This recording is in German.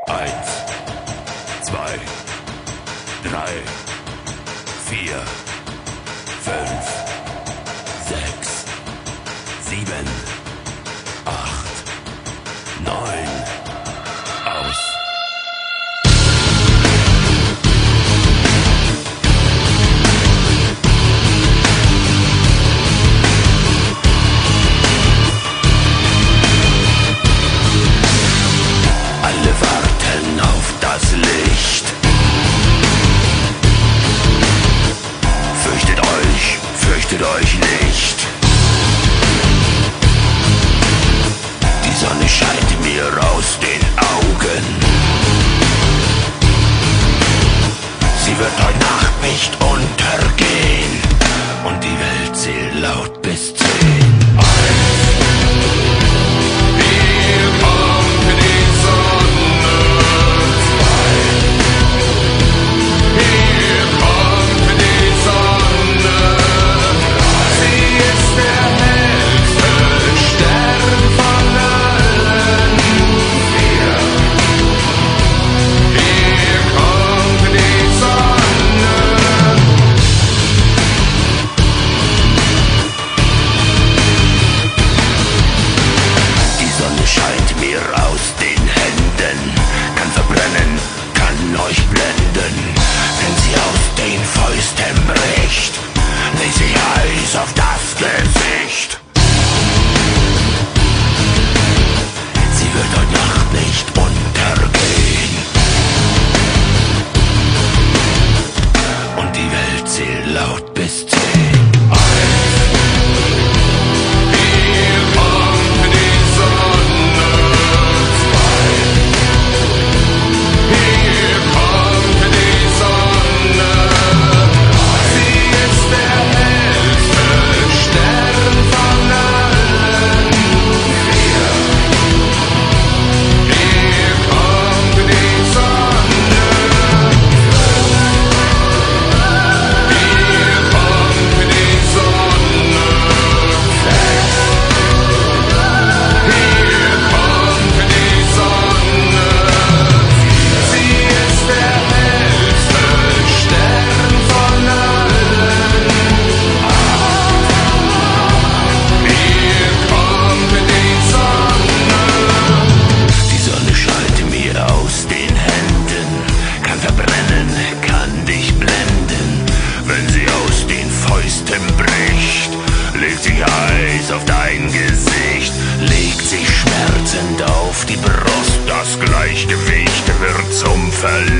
Eins, zwei, drei, vier, fünf, sechs, sieben, acht, neun, aus. Alle warten auf das Licht. Fürchtet euch nicht. Die Sonne scheint mir aus den Augen. Sie wird heute Nacht nicht untergehen. Und die Welt zählt laut bis 10. Auf das Gesicht. Sie wird heute Nacht nicht untergehen. Und die Welt zählt laut bis 10. Legt sich heiß auf dein Gesicht, legt sich schmerzend auf die Brust, das Gleichgewicht wird zum Verlust.